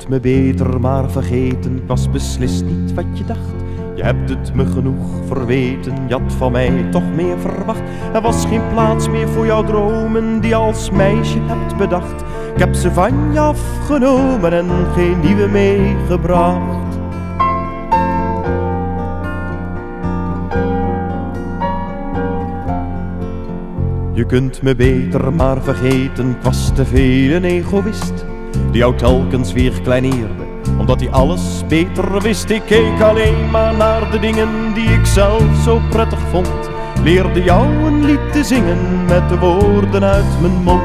kunt me beter maar vergeten, ik was beslist niet wat je dacht. Je hebt het me genoeg verweten, je had van mij toch meer verwacht. Er was geen plaats meer voor jouw dromen die je als meisje hebt bedacht. Ik heb ze van je afgenomen en geen nieuwe meegebracht. Je kunt me beter maar vergeten, ik was te veel een egoïst die jou telkens weer kleineerde, omdat hij alles beter wist. Ik keek alleen maar naar de dingen die ik zelf zo prettig vond. Leerde jou een lied te zingen met de woorden uit mijn mond.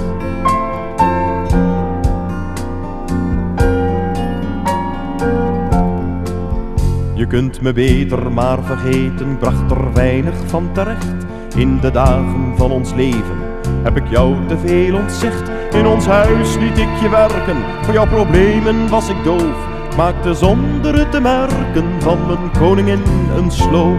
Je kunt me beter maar vergeten, ik bracht er weinig van terecht. In de dagen van ons leven heb ik jou te veel ontzegd. In ons huis liet ik je werken, voor jouw problemen was ik doof. Maakte zonder het te merken van mijn koningin een sloof.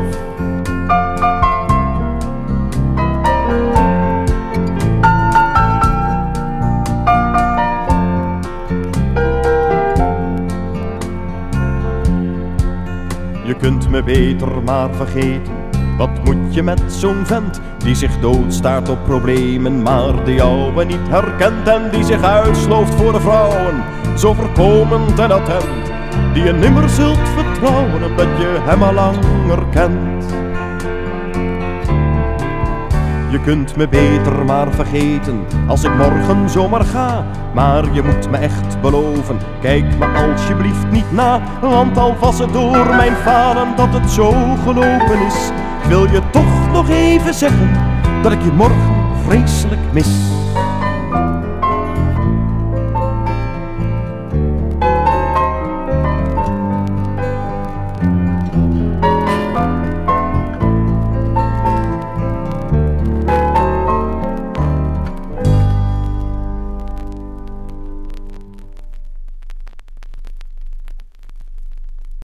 Je kunt me beter maar vergeten, wat moet je met zo'n vent die zich doodstaart op problemen, maar de jouwe niet herkent en die zich uitslooft voor de vrouwen, zo voorkomend en attent, die je nimmer zult vertrouwen omdat je hem al langer kent. Je kunt me beter maar vergeten als ik morgen zomaar ga, maar je moet me echt beloven, kijk me alsjeblieft niet na, want al was het door mijn falen dat het zo gelopen is, wil je toch nog even zeggen dat ik je morgen vreselijk mis.